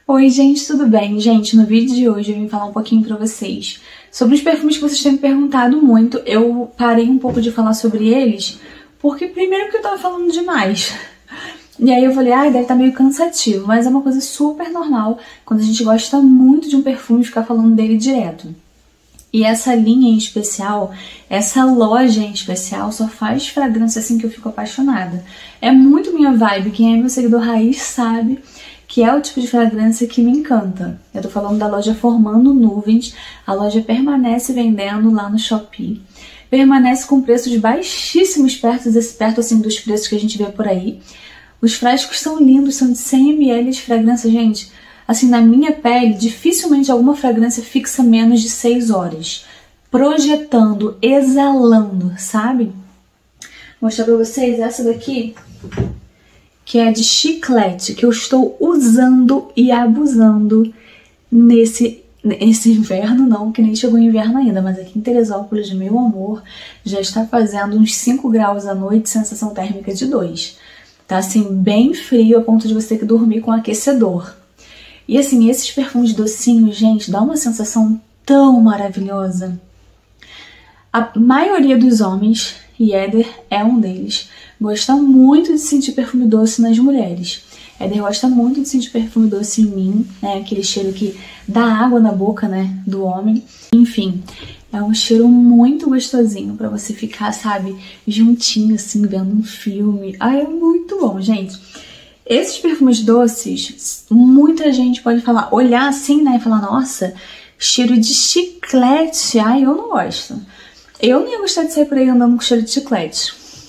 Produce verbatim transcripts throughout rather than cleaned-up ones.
Oi gente, tudo bem? Gente, no vídeo de hoje eu vim falar um pouquinho pra vocês sobre os perfumes que vocês têm me perguntado muito. Eu parei um pouco de falar sobre eles, porque primeiro que eu tava falando demais. E aí eu falei, ai, ah, deve estar meio cansativo, mas é uma coisa super normal quando a gente gosta muito de um perfume ficar falando dele direto. E essa linha em especial, essa loja em especial, só faz fragrância assim que eu fico apaixonada. É muito minha vibe, quem é meu seguidor raiz sabe que é o tipo de fragrância que me encanta. Eu tô falando da loja Formando Nuvens, a loja permanece vendendo lá no Shopee. Permanece com preços baixíssimos, perto, desse, perto assim, dos preços que a gente vê por aí. Os frascos são lindos, são de cem mililitros de fragrância, gente. Assim, na minha pele, dificilmente alguma fragrância fixa menos de seis horas. Projetando, exalando, sabe? Vou mostrar pra vocês essa daqui, que é de chiclete, que eu estou usando e abusando nesse, nesse inverno, não, que nem chegou o inverno ainda, mas aqui em Teresópolis, meu amor, já está fazendo uns cinco graus à noite, sensação térmica de dois. Tá assim, bem frio, a ponto de você ter que dormir com aquecedor. E assim, esses perfumes docinhos, gente, dá uma sensação tão maravilhosa. A maioria dos homens, e Éder é um deles, gosta muito de sentir perfume doce nas mulheres. Éder gosta muito de sentir perfume doce em mim, né? Aquele cheiro que dá água na boca, né, do homem. Enfim, é um cheiro muito gostosinho pra você ficar, sabe, juntinho assim, vendo um filme. Ai, é muito bom, gente. Esses perfumes doces, muita gente pode falar, olhar assim, né, e falar, nossa, cheiro de chiclete. Ai, eu não gosto. Eu não ia gostar de sair por aí andando com cheiro de chiclete.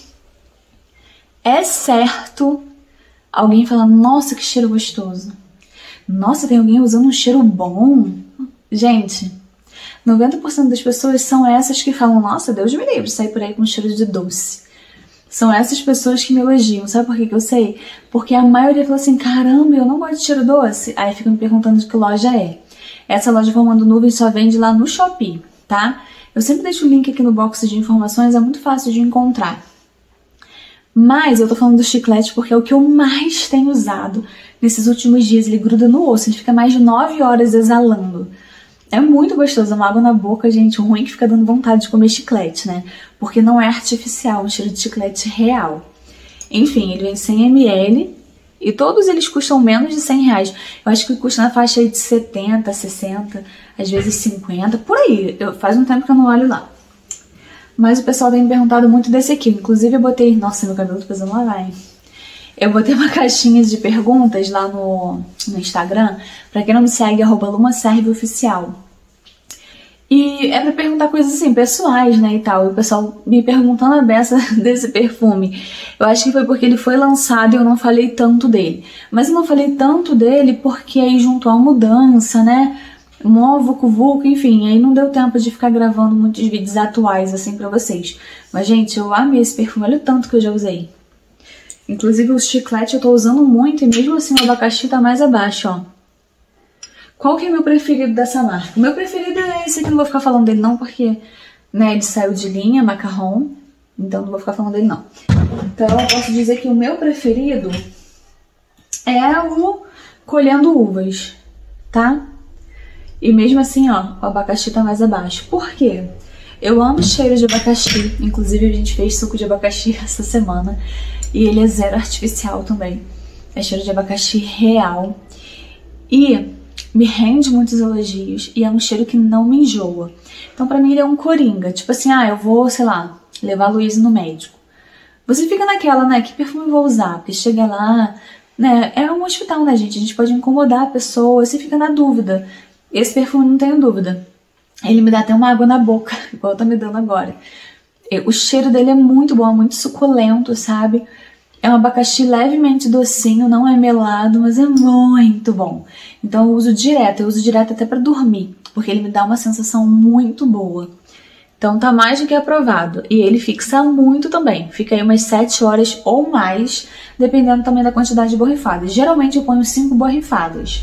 É certo alguém falando, nossa, que cheiro gostoso. Nossa, tem alguém usando um cheiro bom. Gente, noventa por cento das pessoas são essas que falam, nossa, Deus me livre de sair por aí com cheiro de doce. São essas pessoas que me elogiam. Sabe por que que eu sei? Porque a maioria fala assim, caramba, eu não gosto de cheiro doce. Aí fica me perguntando de que loja é. Essa loja Formando Nuvens só vende lá no Shopee, tá? Eu sempre deixo o link aqui no box de informações, é muito fácil de encontrar. Mas eu tô falando do chiclete porque é o que eu mais tenho usado nesses últimos dias. Ele gruda no osso, ele fica mais de nove horas exalando. É muito gostoso, é uma água na boca, gente. O ruim é que fica dando vontade de comer chiclete, né? Porque não é artificial, é um cheiro de chiclete real. Enfim, ele vem cem mililitros e todos eles custam menos de cem reais. Eu acho que custa na faixa aí de setenta, sessenta, às vezes cinquenta, por aí. Eu, faz um tempo que eu não olho lá. Mas o pessoal tem me perguntado muito desse aqui. Inclusive eu botei... Nossa, meu cabelo tá precisando lavar, hein? Eu botei uma caixinha de perguntas lá no, no Instagram. Pra quem não me segue, arroba lumaserveoficial. E é pra perguntar coisas assim, pessoais, né, e tal. E o pessoal me perguntando a beça desse perfume. Eu acho que foi porque ele foi lançado e eu não falei tanto dele. Mas eu não falei tanto dele porque aí juntou a mudança, né? Mó vucu-vucu, enfim, aí não deu tempo de ficar gravando muitos vídeos atuais assim pra vocês. Mas, gente, eu amei esse perfume, olha o tanto que eu já usei. Inclusive o chiclete eu tô usando muito e mesmo assim o abacaxi tá mais abaixo, ó. Qual que é o meu preferido dessa marca? O meu preferido é esse aqui, não vou ficar falando dele não, porque, né, ele saiu de linha, macarrão, então não vou ficar falando dele não. Então eu posso dizer que o meu preferido é o Colhendo Uvas, tá? E mesmo assim, ó, o abacaxi tá mais abaixo. Por quê? Eu amo cheiro de abacaxi. Inclusive, a gente fez suco de abacaxi essa semana. E ele é zero artificial também. É cheiro de abacaxi real. E me rende muitos elogios. E é um cheiro que não me enjoa. Então, pra mim, ele é um coringa. Tipo assim, ah, eu vou, sei lá, levar a Luísa no médico. Você fica naquela, né? Que perfume eu vou usar? Porque chega lá, né? É um hospital, né, gente? A gente pode incomodar a pessoa. Você fica na dúvida. Esse perfume, não tenho dúvida, ele me dá até uma água na boca, igual tá me dando agora. O cheiro dele é muito bom, é muito suculento, sabe? É um abacaxi levemente docinho, não é melado, mas é muito bom. Então eu uso direto, eu uso direto até pra dormir, porque ele me dá uma sensação muito boa. Então tá mais do que aprovado. E ele fixa muito também, fica aí umas sete horas ou mais, dependendo também da quantidade de borrifadas. Geralmente eu ponho cinco borrifadas.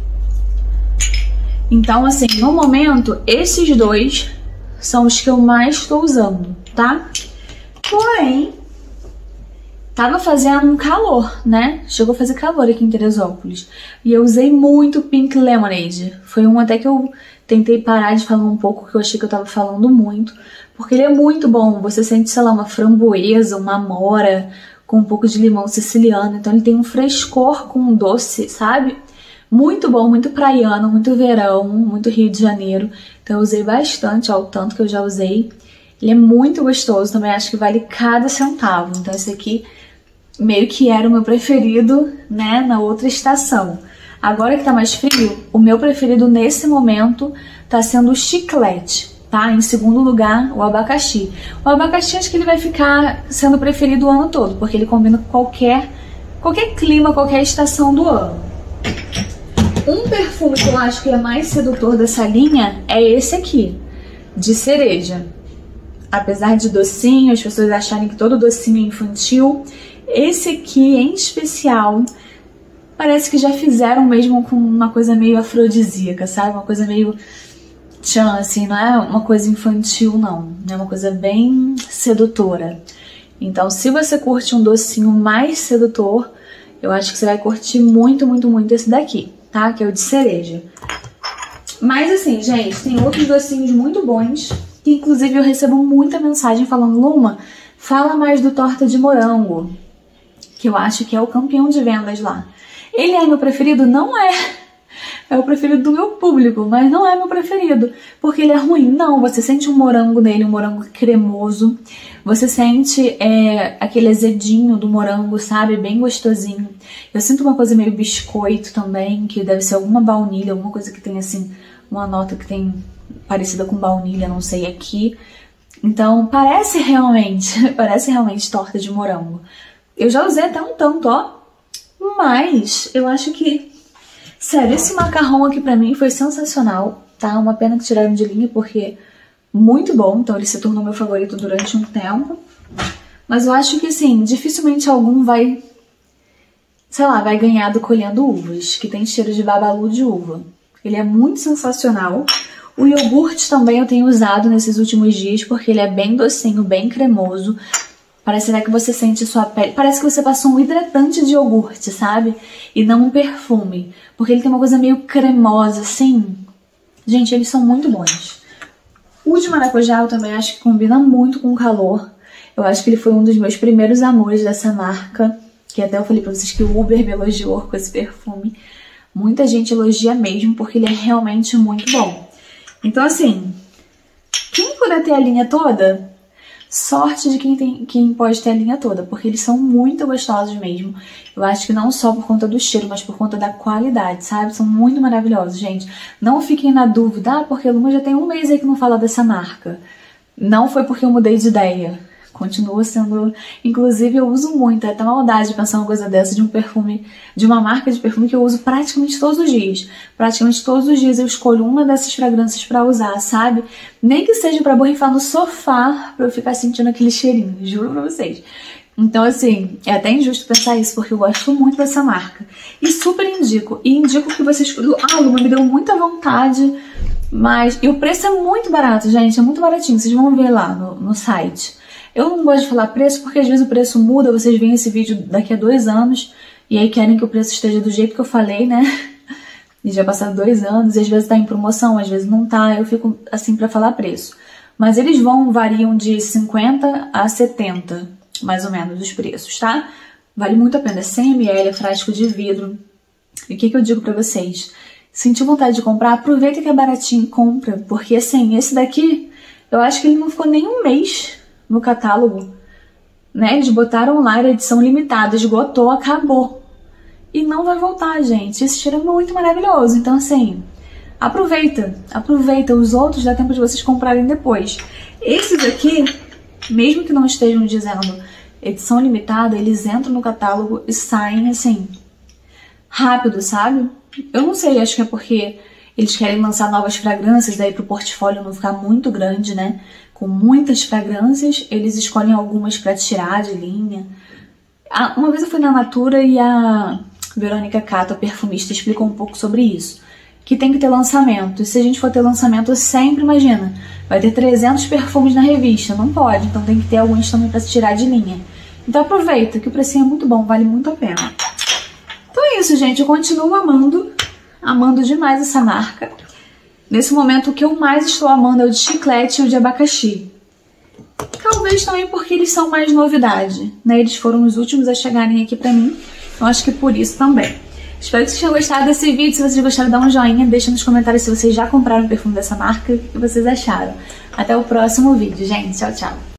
Então, assim, no momento, esses dois são os que eu mais estou usando, tá? Porém, tava fazendo um calor, né? Chegou a fazer calor aqui em Teresópolis. E eu usei muito Pink Lemonade. Foi um até que eu tentei parar de falar um pouco, que eu achei que eu tava falando muito. Porque ele é muito bom. Você sente, sei lá, uma framboesa, uma amora, com um pouco de limão siciliano. Então ele tem um frescor com um doce, sabe? Muito bom, muito praiano, muito verão, muito Rio de Janeiro. Então eu usei bastante, ó, o tanto que eu já usei. Ele é muito gostoso, também acho que vale cada centavo. Então esse aqui meio que era o meu preferido, né, na outra estação. Agora que tá mais frio, o meu preferido nesse momento tá sendo o chiclete, tá? Em segundo lugar, o abacaxi. O abacaxi acho que ele vai ficar sendo preferido o ano todo, porque ele combina com qualquer, qualquer clima, qualquer estação do ano. Um perfume que eu acho que é mais sedutor dessa linha é esse aqui, de cereja. Apesar de docinho, as pessoas acharem que todo docinho é infantil, esse aqui em especial parece que já fizeram mesmo com uma coisa meio afrodisíaca, sabe? Uma coisa meio tchan, assim, não é uma coisa infantil não, é uma coisa bem sedutora. Então se você curte um docinho mais sedutor, eu acho que você vai curtir muito, muito, muito esse daqui, tá? Que é o de cereja. Mas assim, gente, tem outros docinhos muito bons, que inclusive eu recebo muita mensagem falando: Luma, fala mais do torta de morango, que eu acho que é o campeão de vendas lá. Ele é meu preferido? Não é. É o preferido do meu público, mas não é meu preferido. Porque ele é ruim? Não, você sente um morango nele, um morango cremoso. Você sente é, aquele azedinho do morango, sabe? Bem gostosinho. Eu sinto uma coisa meio biscoito também, que deve ser alguma baunilha, alguma coisa que tem assim, uma nota que tem parecida com baunilha, não sei, aqui. Então parece realmente, parece realmente torta de morango. Eu já usei até um tanto, ó. Mas eu acho que... Sério, esse macarrão aqui pra mim foi sensacional, tá? Uma pena que tiraram de linha, porque muito bom. Então ele se tornou meu favorito durante um tempo. Mas eu acho que, assim, dificilmente algum vai... Sei lá, vai ganhar do Colhendo Uvas, que tem cheiro de babalu de uva. Ele é muito sensacional. O iogurte também eu tenho usado nesses últimos dias, porque ele é bem docinho, bem cremoso. Parece até que você sente sua pele... Parece que você passou um hidratante de iogurte, sabe? E não um perfume. Porque ele tem uma coisa meio cremosa, assim. Gente, eles são muito bons. O de maracujá eu também acho que combina muito com o calor. Eu acho que ele foi um dos meus primeiros amores dessa marca. Que até eu falei pra vocês que o Uber me elogiou com esse perfume. Muita gente elogia mesmo, porque ele é realmente muito bom. Então, assim, quem puder ter a linha toda... Sorte de quem, tem, quem pode ter a linha toda, porque eles são muito gostosos mesmo. Eu acho que não só por conta do cheiro, mas por conta da qualidade, sabe? São muito maravilhosos, gente. Não fiquem na dúvida, ah, porque a Luma já tem um mês aí que não fala dessa marca. Não foi porque eu mudei de ideia. Continua sendo... Inclusive, eu uso muito, é até maldade de pensar uma coisa dessa, de um perfume, de uma marca de perfume que eu uso praticamente todos os dias. Praticamente todos os dias eu escolho uma dessas fragrâncias pra usar, sabe? Nem que seja pra borrifar no sofá, pra eu ficar sentindo aquele cheirinho, juro pra vocês. Então, assim, é até injusto pensar isso, porque eu gosto muito dessa marca. E super indico. E indico que vocês... Ah, Luma, me deu muita vontade, mas... E o preço é muito barato, gente, é muito baratinho. Vocês vão ver lá no, no site. Eu não gosto de falar preço porque às vezes o preço muda, vocês veem esse vídeo daqui a dois anos e aí querem que o preço esteja do jeito que eu falei, né? E já passaram dois anos e às vezes tá em promoção, às vezes não tá, eu fico assim pra falar preço. Mas eles vão, variam de cinquenta a setenta, mais ou menos, os preços, tá? Vale muito a pena, é cem mililitros, é frasco de vidro. E o que que eu digo pra vocês? Sentiu vontade de comprar? Aproveita que é baratinho e compra, porque assim, esse daqui, eu acho que ele não ficou nem um mês no catálogo, né? Eles botaram lá, era edição limitada, esgotou, acabou. E não vai voltar, gente. Esse cheiro é muito maravilhoso. Então, assim, aproveita. Aproveita. Os outros dá tempo de vocês comprarem depois. Esses aqui, mesmo que não estejam dizendo edição limitada, eles entram no catálogo e saem, assim, rápido, sabe? Eu não sei, acho que é porque eles querem lançar novas fragrâncias, daí pro portfólio não ficar muito grande, né? Com muitas fragrâncias, eles escolhem algumas pra tirar de linha. Ah, uma vez eu fui na Natura e a Verônica Cato, a perfumista, explicou um pouco sobre isso. Que tem que ter lançamento. E se a gente for ter lançamento, sempre, imagina, vai ter trezentos perfumes na revista. Não pode, então tem que ter alguns também pra se tirar de linha. Então aproveita, que o precinho é muito bom, vale muito a pena. Então é isso, gente. Eu continuo amando, amando demais essa marca. Nesse momento, o que eu mais estou amando é o de chiclete e o de abacaxi. Talvez também porque eles são mais novidade, né? Eles foram os últimos a chegarem aqui pra mim. Então acho que por isso também. Espero que vocês tenham gostado desse vídeo. Se vocês gostaram, dá um joinha. Deixa nos comentários se vocês já compraram o perfume dessa marca e o que vocês acharam. Até o próximo vídeo, gente. Tchau, tchau.